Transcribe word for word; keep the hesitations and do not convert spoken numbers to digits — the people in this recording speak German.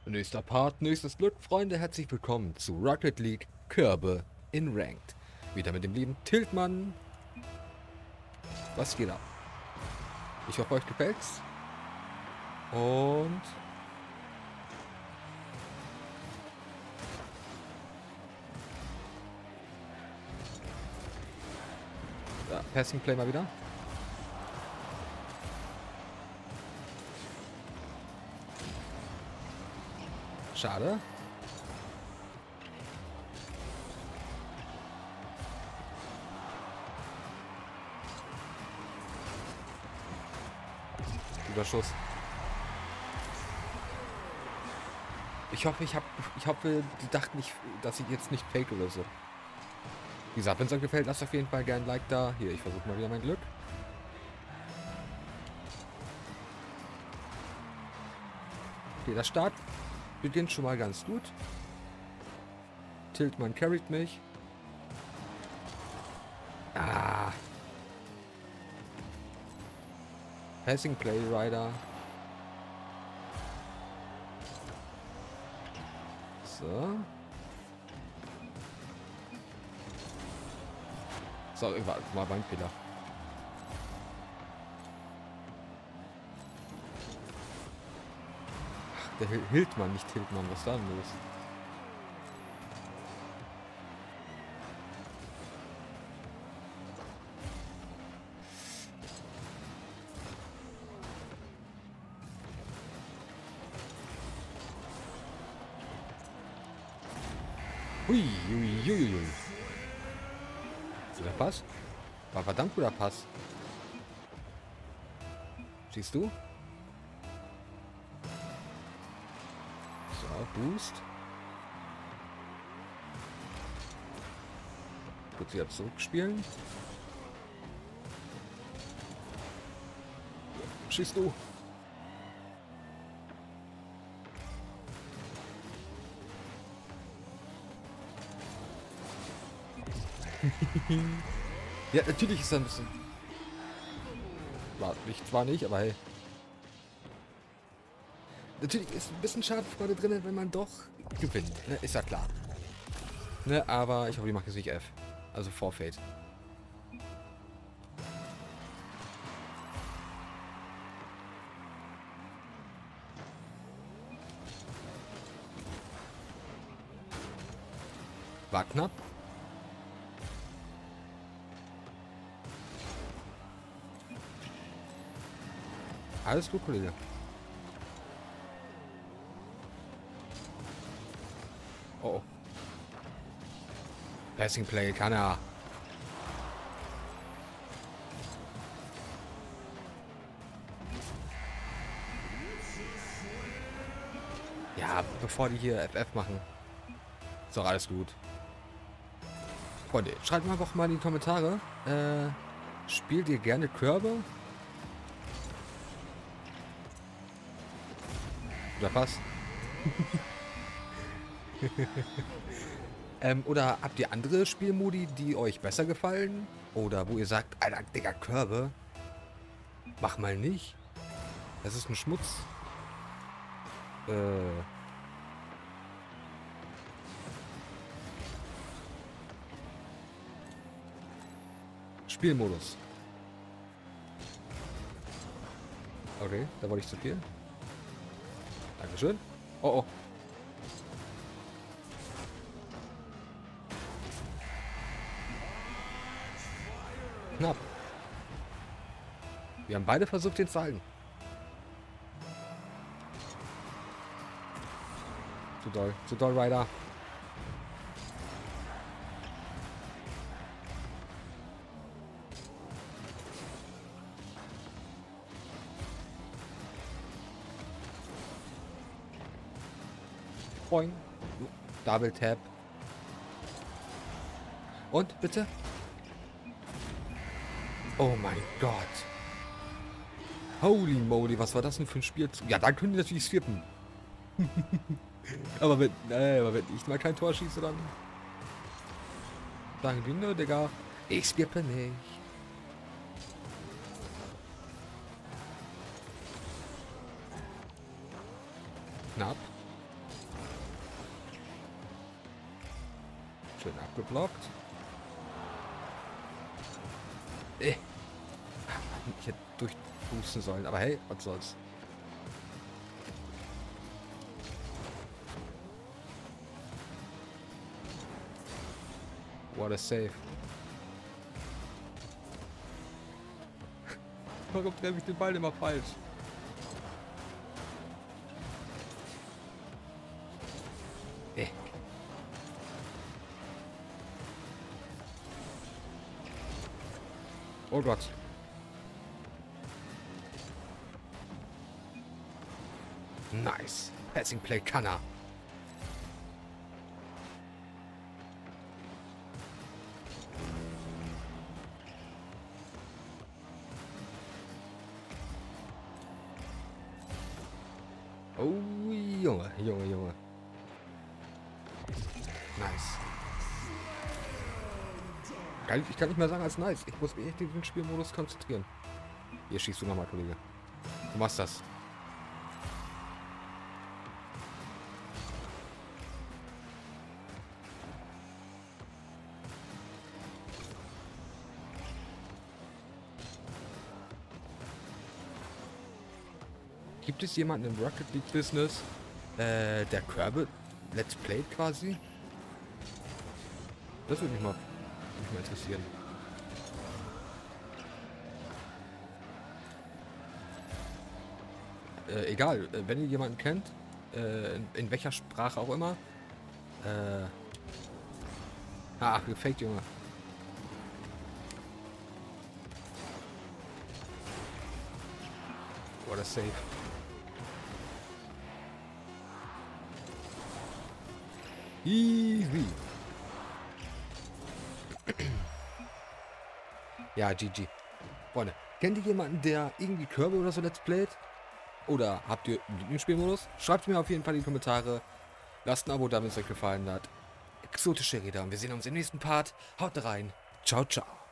Nächster Part, nächstes Glück, Freunde, herzlich willkommen zu Rocket League Körbe in Ranked. Wieder mit dem lieben Tiltmann. Was geht ab? Ich hoffe, euch gefällt's. Und... Ja, Passing Play mal wieder. Schade. Überschuss. Ich hoffe, ich habe, ich hoffe, die dachten nicht, dass ich jetzt nicht fake oder so. Wie gesagt, wenn es euch gefällt, lasst auf jeden Fall gerne ein Like da. Hier, ich versuche mal wieder mein Glück. Okay, der Start beginnt schon mal ganz gut. Tiltmann carried mich. Ah. Passing Play Rider. So. So, war, war mein Fehler. Ach, der Hil Hildmann, nicht Hildmann. Was ist da denn los? Hui, hui, hui, hui. Guter Pass. War verdammt guter Pass. Siehst du? So, Boost. Kurz wieder zurückspielen. Schießt du. Ja, natürlich ist er ein bisschen... War nicht, zwar nicht, aber hey. Natürlich ist ein bisschen Schadenfreude drin, wenn man doch gewinnt. Ne? Ist ja klar. Ne, aber ich hoffe, die macht jetzt nicht F. Also Forfeit. War knapp. Alles gut, Kollege. Oh, oh. Passing Play, kann er. Ja, bevor die hier F F machen. Ist doch alles gut. Freunde, schreibt mal doch mal in die Kommentare. Äh, spielt ihr gerne Körbe? Oder passt? ähm, oder habt ihr andere Spielmodi, die euch besser gefallen? Oder wo ihr sagt, Alter, Digga, Körbe? Mach mal nicht. Das ist ein Schmutz. Äh... Spielmodus. Okay, da wollte ich zu viel. Dankeschön. Oh, oh. Knapp. Wir haben beide versucht, den zu halten. Zu doll. Zu doll, Ryder. Boing. Double Tap. Und bitte? Oh mein Gott. Holy moly, was war das denn für ein Spiel? Ja, dann können die natürlich skippen. aber, wenn, äh, aber wenn ich mal kein Tor schieße, dann... Sagen die, ne, Digga. Ich skippe nicht. Knapp. Schön abgeblockt. Äh. Ich hätte durchboosten sollen, aber hey, was soll's. What a save. Warum treffe ich den Ball immer falsch? Äh. Oh Gott. Nice. Passing Play kann er. Oh, Junge, Junge, Junge. Nice. Geil, ich kann nicht mehr sagen als nice. Ich muss mich echt in den Spielmodus konzentrieren. Hier schießt du nochmal, Kollege. Du machst das. Gibt es jemanden im Rocket League Business, äh, der Kirby Let's Play quasi? Das würde mich mal, mich mal interessieren. Äh, egal, wenn ihr jemanden kennt, äh, in, in welcher Sprache auch immer. Äh, ach, gefaked, Junge. What a save. Easy. Ja, G G. Freunde, kennt ihr jemanden, der irgendwie Kirby oder so Let's Playt? Oder habt ihr einen Lieblingsspielmodus? Schreibt mir auf jeden Fall in die Kommentare. Lasst ein Abo da, wenn es euch gefallen hat. Exotische Räder. Und wir sehen uns im nächsten Part. Haut rein. Ciao, ciao.